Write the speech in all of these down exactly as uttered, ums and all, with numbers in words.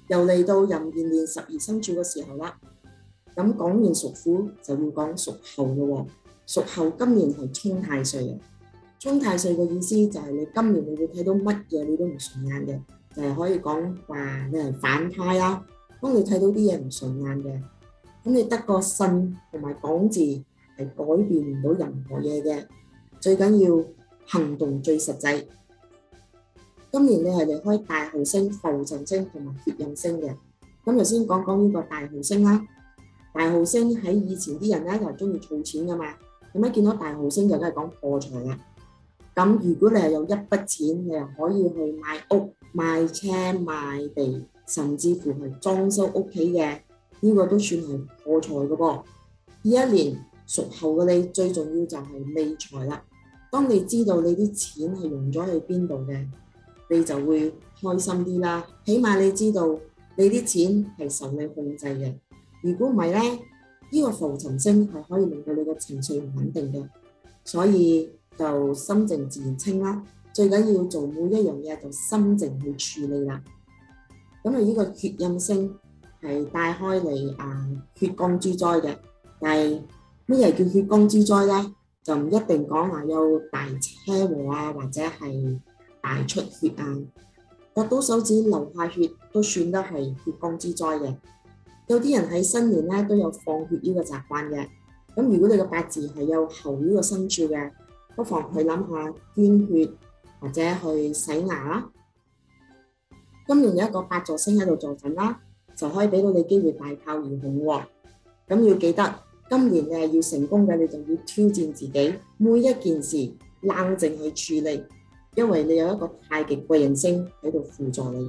又嚟到壬寅年十二生肖嘅時候啦。咁講完屬虎，就要講屬猴嘅喎。屬猴今年係沖太歲啊！沖太歲嘅意思就係你今年你會睇到乜嘢你都唔順眼嘅，就係、是、可以講話你係反派啦。當你睇到啲嘢唔順眼嘅，咁你得個信同埋講字係改變唔到任何嘢嘅，最緊要行動最實際。今年你係離開大耗星、浮沉星同埋血印星嘅。咁就先講講呢個大耗星啦。大耗星喺以前啲人咧就係中意儲錢噶嘛，咁一見到大耗星就梗係講破財啦。咁如果你係有一筆錢，你又可以去買屋、買車、買地，甚至乎係裝修屋企嘅，呢個都算係破財噶噃。呢一年屬猴嘅你最重要就係理財啦。當你知道你啲錢係用咗去邊度嘅，你就會開心啲啦。起碼你知道你啲錢係受你控制嘅。如果唔係咧，呢個浮沉星係可以令到你嘅情緒唔穩定嘅，所以就心靜自然清啦。最緊要做每一樣嘢就心靜去處理啦。咁啊，呢個血印星係帶開嚟啊血光之災嘅，但係乜嘢叫血光之災咧？就唔一定講話有大車禍啊，或者係大出血啊，割到手指流下血都算得係血光之災嘅。有啲人喺新年咧都有放血呢個習慣嘅。咁如果你個八字係有猴呢個生肖嘅，不妨去諗下捐血或者去洗牙啦。今年有一個八座星喺度坐鎮啦，就可以俾到你機會大炮而紅喎。咁要記得，今年你係要成功嘅，你就要挑戰自己，每一件事冷靜去處理，因為你有一個太極貴人星喺度輔助你。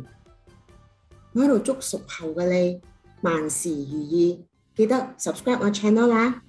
我喺度祝屬猴嘅你萬事如意，記得 subscribe 我 channel 啦。